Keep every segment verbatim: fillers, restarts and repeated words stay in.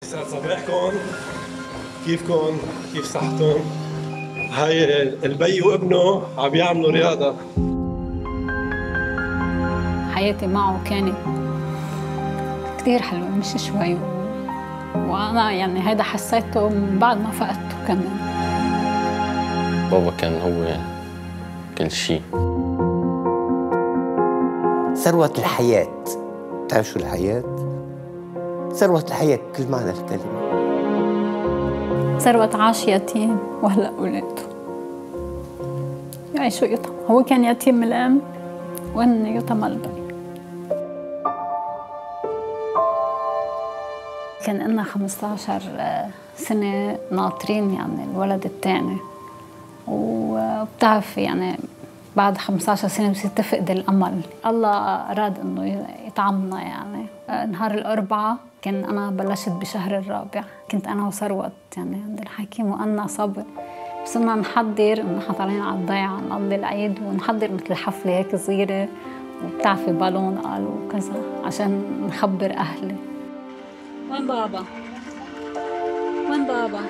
يسعد صباحكم، كيفكم؟ كيف صحتكم؟ هاي البي وابنه عم يعملوا رياضة. حياتي معه كانت كثير حلوة مش شوي، وأنا يعني هيدا حسيته من بعد ما فقدته كمان. بابا كان هو كل شيء. ثروة الحياة. بتعرف شو الحياة؟ ثروة الحياة بكل معنى الكلمة. ثروة عاش يتيم وهلا أولاده يعيشوا يتم. هو كان يتيم الأم وهن يتم البي. كان لنا خمسة عشر سنة ناطرين يعني الولد الثاني، وبتعرفي يعني بعد خمسة عشر سنة بصير تفقد الأمل. الله أراد إنه يطعمنا يعني. نهار الأربعاء كان أنا بلشت بشهر الرابع، كنت أنا وثروت يعني عند الحكيم وأنا صبي. صرنا نحضر إنه إحنا طالعين على الضيعة نقضي العيد، ونحضر مثل حفلة هيك صغيرة، وبتعرفي بالون قالوا وكذا عشان نخبر أهلي. وين بابا؟ وين بابا؟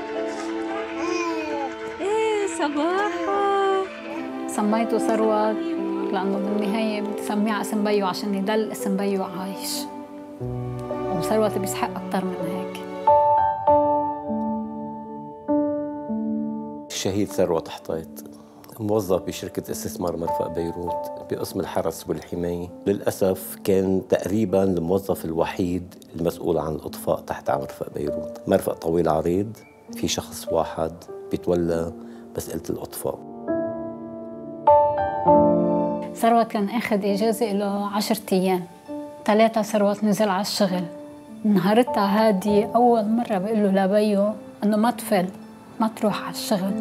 إيه صباحو. سميته ثروت لأنه بالنهاية بدي سميه اسم بيو عشان يضل اسم بيو عايش، وثروت بيسحق أكتر من هيك. الشهيد ثروت حطيت موظف بشركة استثمار مرفأ بيروت بقسم الحرس والحماية. للأسف كان تقريباً الموظف الوحيد المسؤول عن الإطفاء تحت مرفأ بيروت. مرفأ طويل عريض، في شخص واحد بيتولى مسألة الإطفاء. ثروت كان أخذ إجازة له عشرة أيام، ثلاثة ثروت نزل على الشغل. نهارتها هادي أول مرة بقول له لبيو إنه ما تفل ما تروح على الشغل.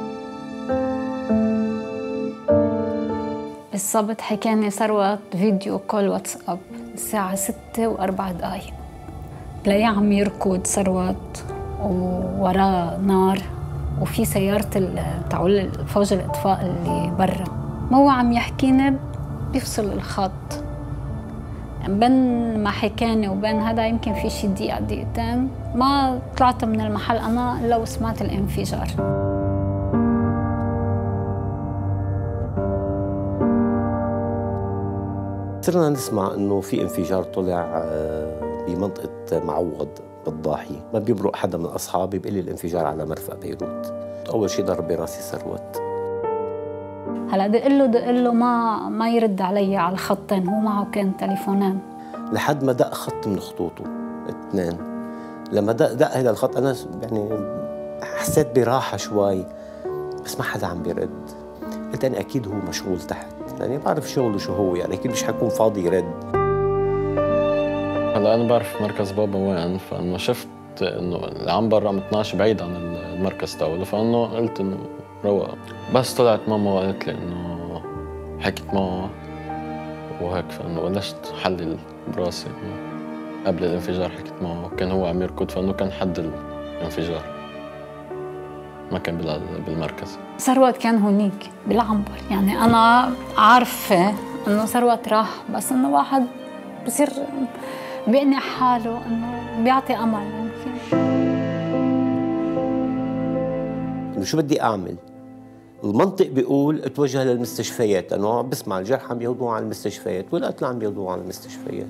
بالضبط حكاني ثروت فيديو كول واتساب الساعة ستة وأربع دقايق، بلاقيه عم يركض ثروت ووراه نار، وفي سيارة تعول فوج الإطفاء اللي برا. ما هو عم يحكينا بيفصل الخط بين ما حكاني وبين هذا يمكن في شي دقيقة دقيقتين. ما طلعت من المحل أنا إلا وسمعت الانفجار. صرنا نسمع إنه في انفجار طلع بمنطقة معوض بالضاحي. ما بيمرق حدا من أصحابي بيقول لي الانفجار على مرفأ بيروت. أول شيء ضرب براسي ثروت. هلا دق له دق له ما ما يرد علي على الخطين، هو معه كان تليفونين. لحد ما دق خط من خطوطه اثنين. لما دق دق هذا الخط أنا يعني حسيت براحة شوي، بس ما حدا عم بيرد. قلت أنا أكيد هو مشغول تحت، يعني بعرف شغله شو هو، يعني أكيد مش حيكون فاضي يرد. هلا أنا بعرف مركز بابا وين، فإنه شفت إنه العنبر رقم اثنعش بعيد عن المركز تاعه، فإنه قلت إنه روق. بس طلعت ماما وقالت لي إنه حكيت معه وهيك، فإنه بلشت حلل براسي إنه قبل الانفجار حكيت معه، كان هو عم يركض، فإنه كان حد الانفجار ما كان بالمركز. ثروت كان هونيك بالعنبر، يعني أنا عارفة إنه ثروت راح، بس إنه واحد بصير بيقنع حاله إنه بيعطي أمل. إنه شو بدي أعمل؟ المنطق بيقول اتوجه للمستشفيات، لأنه عم بسمع الجرحى عم ياخذوه على المستشفيات والقتلى عم ياخذوه على المستشفيات.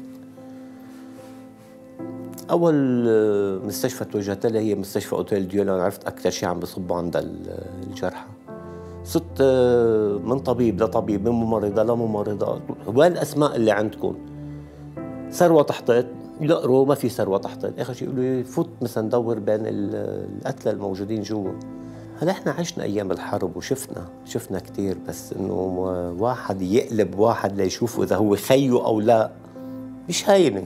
أول مستشفى توجهت لها هي مستشفى أوتيل ديو، لأن عرفت أكثر شيء عم بصبوا عند الجرحى. صرت من طبيب لطبيب، من ممرضة لممرضة، وين الأسماء اللي عندكم؟ ثروة تحطيت، يلقروا ما في ثروة تحطيت، آخر شيء يقولوا لي فوت مثلا دور بين القتلى الموجودين جوا. هلا احنا عشنا ايام الحرب وشفنا شفنا كثير، بس انه واحد يقلب واحد ليشوفه اذا هو خيه او لا مش هينه.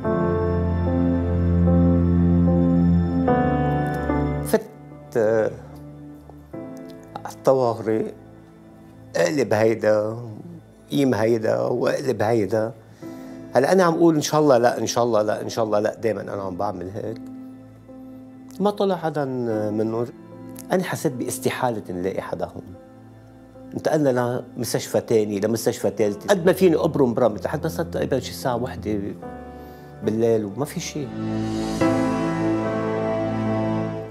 فت على الطوارئ، اقلب هيدا قيم هيدا واقلب هيدا. هلا انا عم اقول ان شاء الله لا ان شاء الله لا ان شاء الله لا، دائما انا عم بعمل هيك. ما طلع حدا منه. أنا حسيت باستحالة نلاقي حدا هون. انتقلنا لمستشفى تاني لمستشفى ثالثة، قد ما فيني أبرم برمت لحد ما صرت تقريبا شي الساعة واحدة بالليل وما في شيء.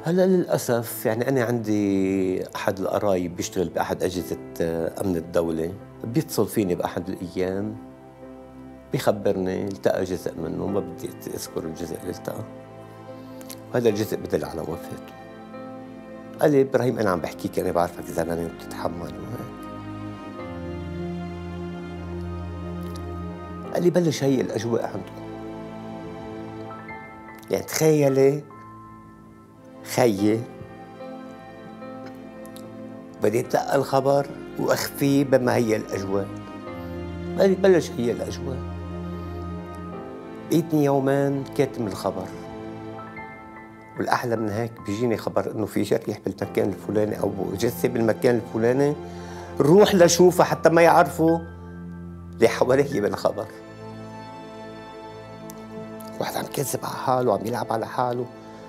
هلا للأسف يعني أنا عندي أحد القرايب بيشتغل بأحد أجهزة أمن الدولة، بيتصل فيني بأحد الأيام بيخبرني التقى جزء منه، ما بدي أذكر الجزء اللي التقى، وهذا الجزء بدل على وفاته. قال لي إبراهيم أنا عم بحكيك، أنا بعرفك زلمة وبتتحمل وهيك. قال لي بلش هي الأجواء عندكم، يعني تخيلي خيي بدي اتلقى الخبر واخفيه بما هي الاجواء. قال لي بلش هي الاجواء. بقيتني يومين كاتم الخبر، والاحلى من هيك بيجيني خبر انه في جريح بالمكان الفلاني او جثه بالمكان الفلاني، روح لشوفها حتى ما يعرفوا اللي حواليه بالخبر. واحد عم يكذب على حاله وعم يلعب على حاله،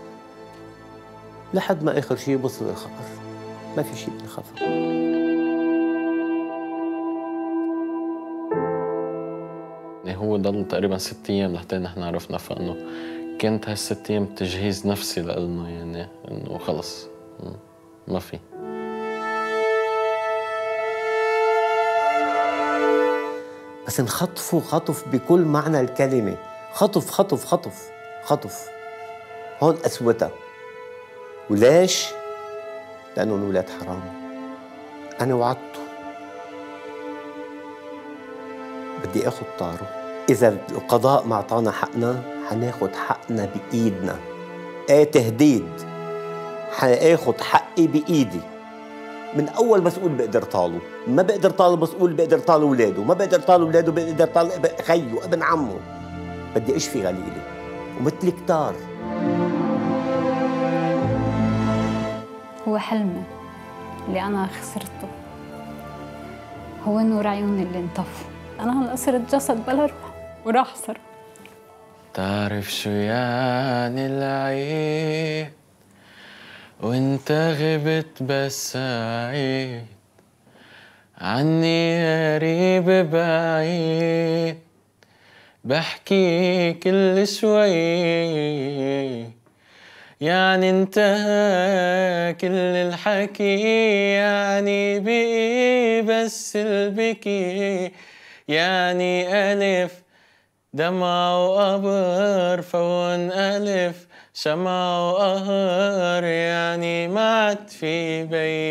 لحد ما اخر شيء وصل الخبر ما في شيء بالخبر. هو ضل تقريبا ست ايام لحتى نحن عرفنا، فانه كانت هالست ايام تجهيز نفسي لإلنا، يعني انه خلص ما في. بس انخطفوا خطف بكل معنى الكلمة، خطف خطف خطف خطف. هون أسوتها. وليش؟ لأنهم ولاد حرام. أنا وعدته بدي آخذ طاره، إذا القضاء ما أعطانا حقنا حناخذ حقنا بإيدنا. إيه تهديد، حآخذ حقي بإيدي. من أول مسؤول بقدر طاله، ما بقدر طاله مسؤول بقدر طاله أولاده، ما بقدر طاله أولاده بقدر طاله خيه ابن عمه. بدي أشفي غليلي ومثل كتار. هو حلمي اللي أنا خسرته، هو نور عيوني اللي انطفوا. أنا هلا صرت جسد بلا روح وراح صار. تعرف شو يعني العيد وانت غبت بس عيد عني قريب بعيد، بحكي كل شوي يعني انتهى كل الحكي، يعني بقي بس البكي، يعني ألف دمع وقبر فون ألف شمع وقهر، يعني ما عاد في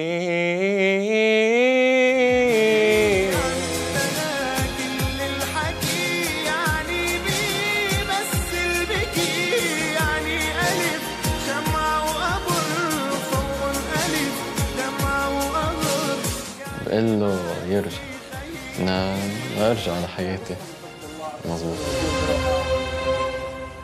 بيت. كل الحكي يعني بيه بس البكي، يعني ألف شمع وقبر فون ألف دمع وقهر. بقول له يرجع، نعم ارجع لحياتي مظبوط.